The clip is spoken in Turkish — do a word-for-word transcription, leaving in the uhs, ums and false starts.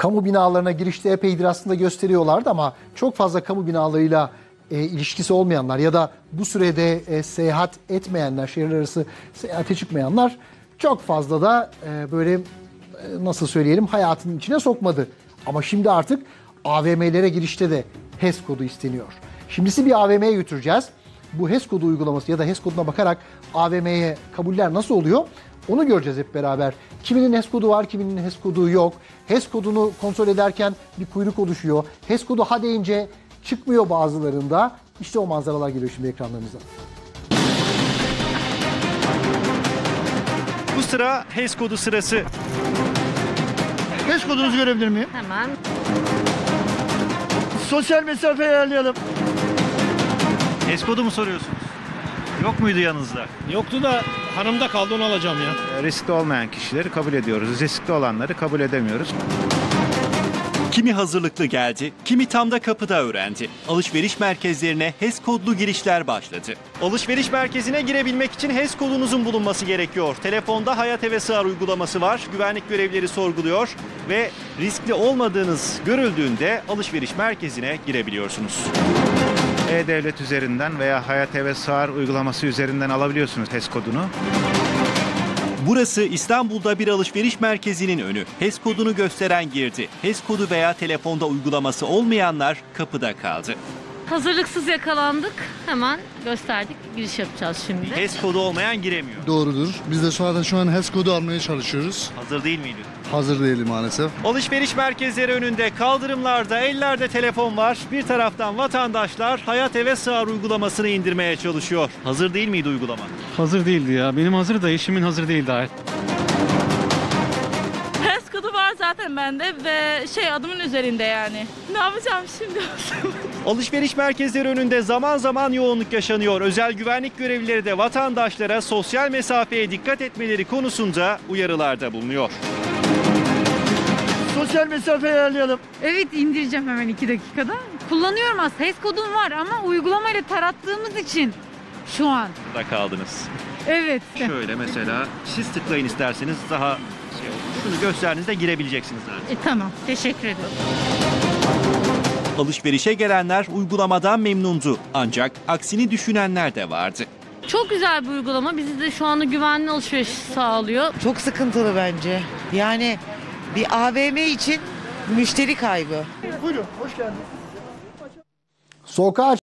kamu binalarına girişte epeydir aslında gösteriyorlardı ama çok fazla kamu binalarıyla e, ilişkisi olmayanlar ya da bu sürede e, seyahat etmeyenler, şehir arası seyahate çıkmayanlar çok fazla da e, böyle e, nasıl söyleyelim hayatının içine sokmadı. Ama şimdi artık A V M'lere girişte de H E S kodu isteniyor. Şimdi sizi bir A V M'ye götüreceğiz. Bu H E S kodu uygulaması ya da H E S koduna bakarak A V M'ye kabuller nasıl oluyor? Onu göreceğiz hep beraber. Kiminin H E S kodu var, kiminin H E S kodu yok. H E S kodunu kontrol ederken bir kuyruk oluşuyor. H E S kodu ha deyince çıkmıyor bazılarında. İşte o manzaralar geliyor şimdi ekranlarımıza. Bu sıra H E S kodu sırası. H E S kodunuzu görebilir miyim? Hemen. Sosyal mesafe ayarlayalım. H E S kodu mu soruyorsunuz? Yok muydu yanınızda? Yoktu da hanımda kaldı, onu alacağım ya. Riskli olmayan kişileri kabul ediyoruz. Riskli olanları kabul edemiyoruz. Kimi hazırlıklı geldi, kimi tam da kapıda öğrendi. Alışveriş merkezlerine H E S kodlu girişler başladı. Alışveriş merkezine girebilmek için H E S kodunuzun bulunması gerekiyor. Telefonda Hayat Eve Sığar uygulaması var. Güvenlik görevlileri sorguluyor ve riskli olmadığınız görüldüğünde alışveriş merkezine girebiliyorsunuz. E-Devlet üzerinden veya Hayat Eve Sığar uygulaması üzerinden alabiliyorsunuz H E S kodunu. Burası İstanbul'da bir alışveriş merkezinin önü. H E S kodunu gösteren girdi. H E S kodu veya telefonda uygulaması olmayanlar kapıda kaldı. Hazırlıksız yakalandık. Hemen gösterdik. Giriş yapacağız şimdi. H E S kodu olmayan giremiyor. Doğrudur. Biz de şu anda şu an H E S kodu almaya çalışıyoruz. Hazır değil miydi? Hazır değilim maalesef. Alışveriş merkezleri önünde, kaldırımlarda, ellerde telefon var. Bir taraftan vatandaşlar Hayat Eve Sığar uygulamasını indirmeye çalışıyor. Hazır değil miydi uygulama? Hazır değildi ya. Benim hazır da eşimin hazır değil daha. H E S kodu var zaten bende ve şey adımın üzerinde yani. Ne yapacağım şimdi? Alışveriş merkezleri önünde zaman zaman yoğunluk yaşanıyor. Özel güvenlik görevlileri de vatandaşlara sosyal mesafeye dikkat etmeleri konusunda uyarılarda bulunuyor. Sosyal mesafe ayarlayalım. Evet, indireceğim hemen iki dakikada. Kullanıyorum aslında. H E S kodum var ama uygulamayla tarattığımız için şu an. Burada kaldınız. Evet. Şöyle mesela siz tıklayın isterseniz daha şey olur. Şunu gösterdiğinizde girebileceksiniz zaten. E, tamam. Teşekkür ederim. Alışverişe gelenler uygulamadan memnundu. Ancak aksini düşünenler de vardı. Çok güzel bir uygulama. Bizi de şu anda güvenli alışveriş sağlıyor. Çok sıkıntılı bence. Yani bir A V M için müşteri kaybı. Buyurun, hoş geldiniz. Sokağa